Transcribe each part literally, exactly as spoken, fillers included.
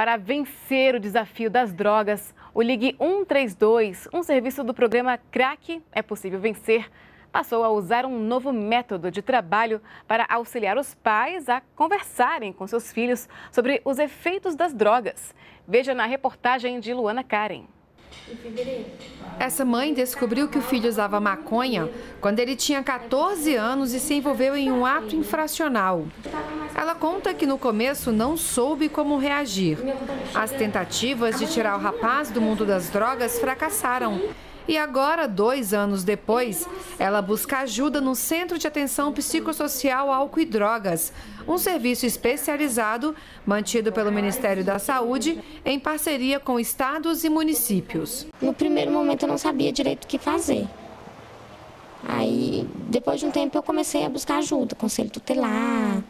Para vencer o desafio das drogas, o Ligue um três dois, um serviço do programa Crack é Possível Vencer, passou a usar um novo método de trabalho para auxiliar os pais a conversarem com seus filhos sobre os efeitos das drogas. Veja na reportagem de Luana Karen. Essa mãe descobriu que o filho usava maconha quando ele tinha quatorze anos e se envolveu em um ato infracional. Ela conta que no começo não soube como reagir. As tentativas de tirar o rapaz do mundo das drogas fracassaram. E agora, dois anos depois, ela busca ajuda no Centro de Atenção Psicossocial Álcool e Drogas, um serviço especializado mantido pelo Ministério da Saúde em parceria com estados e municípios. No primeiro momento eu não sabia direito o que fazer. Aí, depois de um tempo, eu comecei a buscar ajuda, conselho tutelar,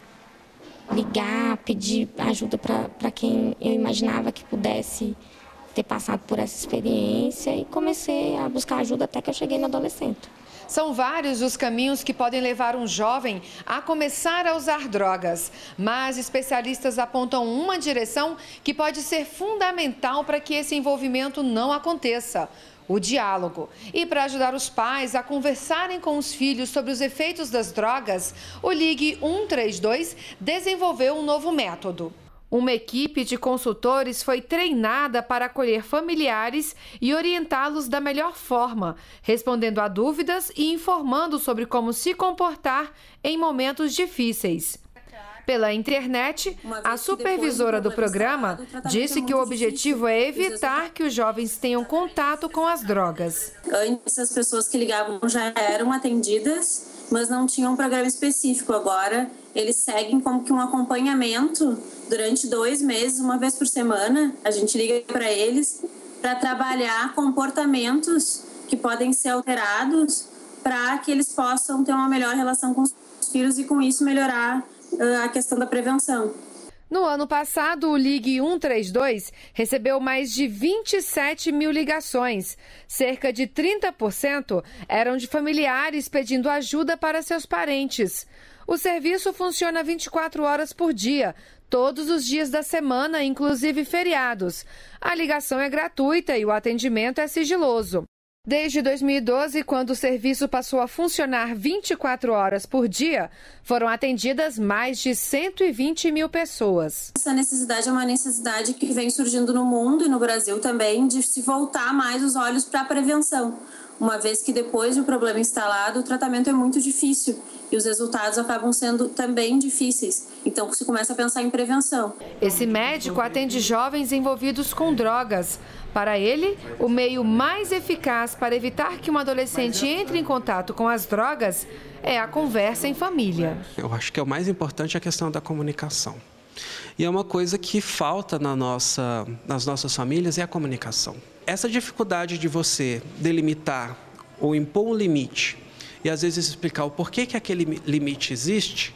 ligar, pedir ajuda para quem eu imaginava que pudesse ter passado por essa experiência e comecei a buscar ajuda até que eu cheguei na adolescente. São vários os caminhos que podem levar um jovem a começar a usar drogas, mas especialistas apontam uma direção que pode ser fundamental para que esse envolvimento não aconteça: o diálogo. E para ajudar os pais a conversarem com os filhos sobre os efeitos das drogas, o Ligue um três dois desenvolveu um novo método. Uma equipe de consultores foi treinada para acolher familiares e orientá-los da melhor forma, respondendo a dúvidas e informando sobre como se comportar em momentos difíceis. Pela internet, a supervisora do programa disse que o objetivo é evitar que os jovens tenham contato com as drogas. Antes, as pessoas que ligavam já eram atendidas, mas não tinham um programa específico. Agora, eles seguem como que um acompanhamento durante dois meses, uma vez por semana. A gente liga para eles para trabalhar comportamentos que podem ser alterados para que eles possam ter uma melhor relação com os filhos e, com isso, melhorar a questão da prevenção. No ano passado, o Ligue um três dois recebeu mais de vinte e sete mil ligações. Cerca de trinta por cento eram de familiares pedindo ajuda para seus parentes. O serviço funciona vinte e quatro horas por dia, todos os dias da semana, inclusive feriados. A ligação é gratuita e o atendimento é sigiloso. Desde dois mil e doze, quando o serviço passou a funcionar vinte e quatro horas por dia, foram atendidas mais de cento e vinte mil pessoas. Essa necessidade é uma necessidade que vem surgindo no mundo e no Brasil também, de se voltar mais os olhos para a prevenção, uma vez que depois do problema instalado, o tratamento é muito difícil e os resultados acabam sendo também difíceis. Então, se começa a pensar em prevenção. Esse médico atende jovens envolvidos com drogas. Para ele, o meio mais eficaz para evitar que um adolescente entre em contato com as drogas é a conversa em família. Eu acho que é o mais importante a questão da comunicação. E é uma coisa que falta na nossa, nas nossas famílias, é a comunicação. Essa dificuldade de você delimitar ou impor um limite e às vezes explicar o porquê que aquele limite existe,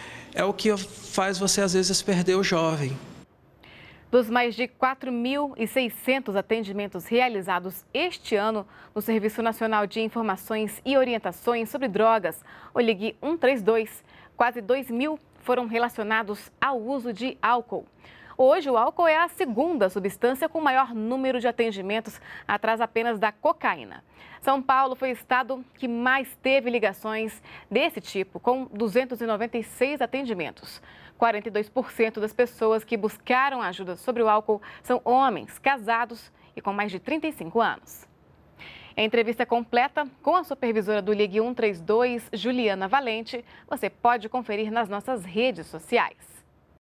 é o que faz você às vezes perder o jovem. Dos mais de quatro mil e seiscentos atendimentos realizados este ano no Serviço Nacional de Informações e Orientações sobre Drogas, o Ligue um três dois, quase dois mil foram relacionados ao uso de álcool. Hoje, o álcool é a segunda substância com maior número de atendimentos, atrás apenas da cocaína. São Paulo foi o estado que mais teve ligações desse tipo, com duzentos e noventa e seis atendimentos. quarenta e dois por cento das pessoas que buscaram ajuda sobre o álcool são homens, casados e com mais de trinta e cinco anos. Em entrevista completa com a supervisora do Ligue um três dois, Juliana Valente, você pode conferir nas nossas redes sociais.